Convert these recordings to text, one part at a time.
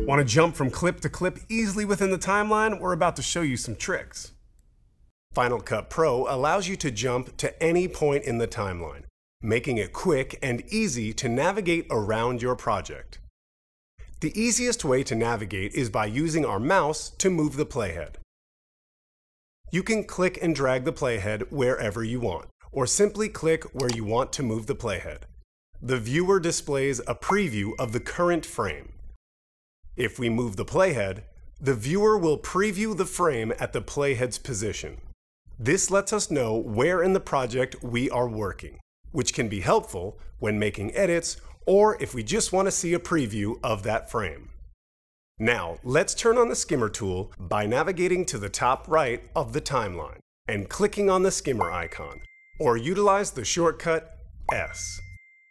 Want to jump from clip to clip easily within the timeline? We're about to show you some tricks. Final Cut Pro allows you to jump to any point in the timeline, making it quick and easy to navigate around your project. The easiest way to navigate is by using our mouse to move the playhead. You can click and drag the playhead wherever you want, or simply click where you want to move the playhead. The viewer displays a preview of the current frame. If we move the playhead, the viewer will preview the frame at the playhead's position. This lets us know where in the project we are working, which can be helpful when making edits or if we just want to see a preview of that frame. Now, let's turn on the Skimmer tool by navigating to the top right of the timeline and clicking on the Skimmer icon, or utilize the shortcut S.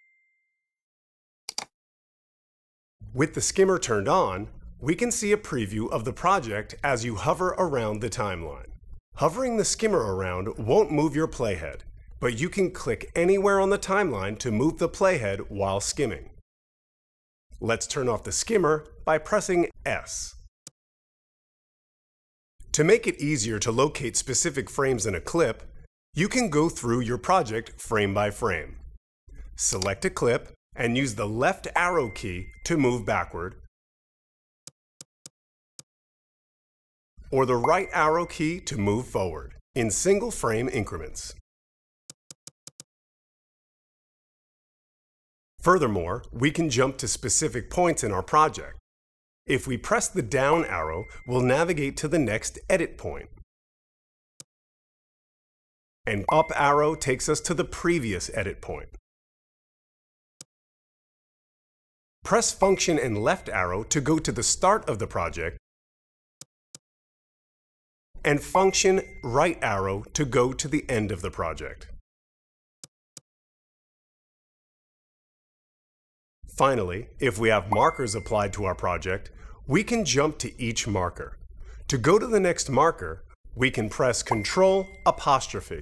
With the Skimmer turned on, we can see a preview of the project as you hover around the timeline. Hovering the Skimmer around won't move your playhead, but you can click anywhere on the timeline to move the playhead while skimming. Let's turn off the Skimmer by pressing S. To make it easier to locate specific frames in a clip, you can go through your project frame by frame. Select a clip and use the left arrow key to move backward, or the right arrow key to move forward in single frame increments. Furthermore, we can jump to specific points in our project. If we press the down arrow, we'll navigate to the next edit point. An up arrow takes us to the previous edit point. Press Function and left arrow to go to the start of the project, and Function right arrow to go to the end of the project. Finally, if we have markers applied to our project, we can jump to each marker. To go to the next marker, we can press Ctrl''.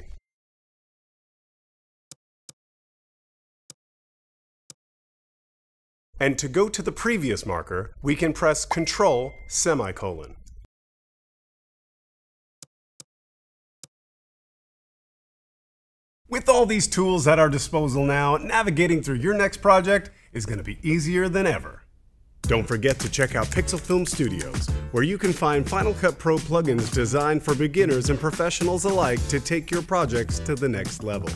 And to go to the previous marker, we can press Ctrl''. With all these tools at our disposal now, navigating through your next project is going to be easier than ever. Don't forget to check out Pixel Film Studios, where you can find Final Cut Pro plugins designed for beginners and professionals alike to take your projects to the next level.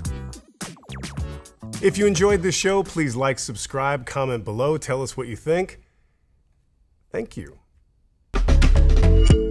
If you enjoyed this show, please like, subscribe, comment below, tell us what you think. Thank you.